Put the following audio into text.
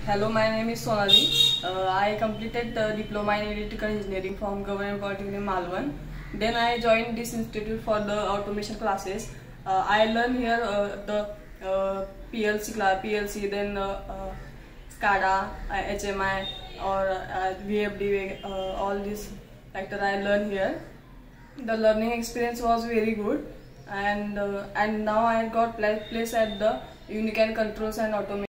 Hello, my name is Sonali. I completed the diploma in electrical engineering from Government Polytechnic Malvan. Then I joined this institute for the automation classes. I learned here the PLC, then SCADA, HMI, or VFD, all these factors I learned here. The learning experience was very good, and now I got place at the Unicam Controls and Automation.